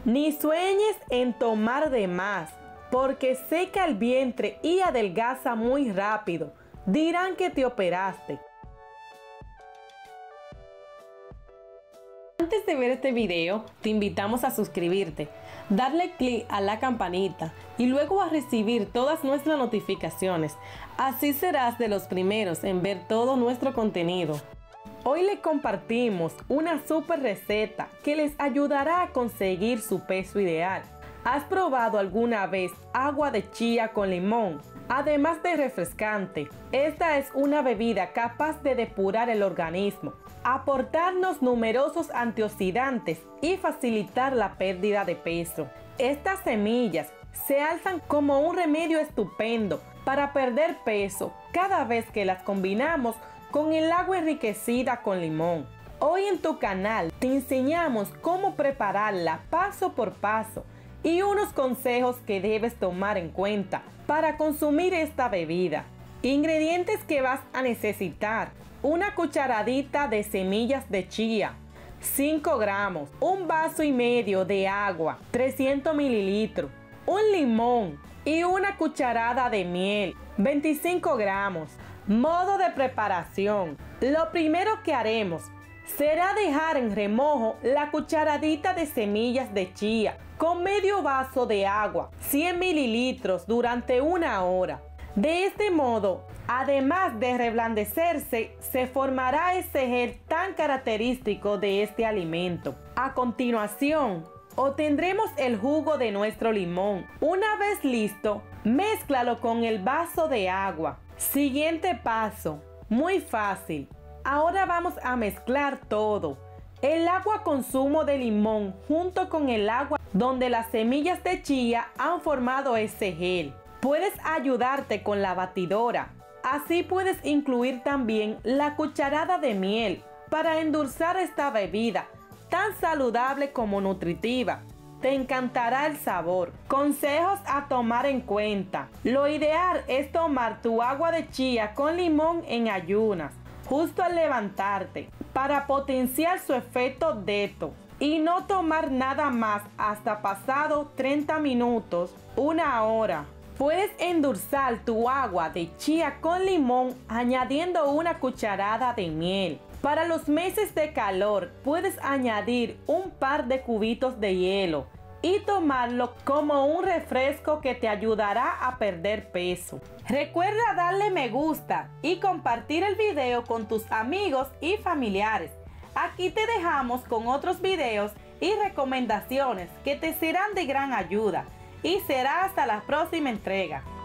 Ni sueñes en tomar de más, porque seca el vientre y adelgaza muy rápido. Dirán que te operaste. Antes de ver este video, te invitamos a suscribirte, darle clic a la campanita y luego a recibir todas nuestras notificaciones. Así serás de los primeros en ver todo nuestro contenido. Hoy les compartimos una super receta que les ayudará a conseguir su peso ideal. ¿Has probado alguna vez agua de chía con limón? Además de refrescante, esta es una bebida capaz de depurar el organismo, aportarnos numerosos antioxidantes y facilitar la pérdida de peso. Estas semillas se alzan como un remedio estupendo para perder peso cada vez que las combinamos con el agua enriquecida con limón. Hoy en tu canal te enseñamos cómo prepararla paso por paso y unos consejos que debes tomar en cuenta para consumir esta bebida. Ingredientes que vas a necesitar: una cucharadita de semillas de chía, 5 gramos, un vaso y medio de agua, 300 mililitros, un limón y una cucharada de miel, 25 gramos. Modo de preparación: lo primero que haremos será dejar en remojo la cucharadita de semillas de chía con medio vaso de agua, 100 mililitros, durante 1 hora. De este modo, además de reblandecerse, se formará ese gel tan característico de este alimento. A continuación, obtendremos el jugo de nuestro limón. Una vez listo, mézclalo con el vaso de agua. Siguiente paso, muy fácil. Ahora vamos a mezclar todo. El agua con zumo de limón junto con el agua donde las semillas de chía han formado ese gel. Puedes ayudarte con la batidora. Así puedes incluir también la cucharada de miel para endulzar esta bebida tan saludable como nutritiva. Te encantará el sabor. Consejos a tomar en cuenta: lo ideal es tomar tu agua de chía con limón en ayunas, justo al levantarte, para potenciar su efecto detox, y no tomar nada más hasta pasado 30 minutos, 1 hora. Puedes endulzar tu agua de chía con limón añadiendo una cucharada de miel. Para los meses de calor puedes añadir un par de cubitos de hielo y tomarlo como un refresco que te ayudará a perder peso. Recuerda darle me gusta y compartir el video con tus amigos y familiares. Aquí te dejamos con otros videos y recomendaciones que te serán de gran ayuda. Y será hasta la próxima entrega.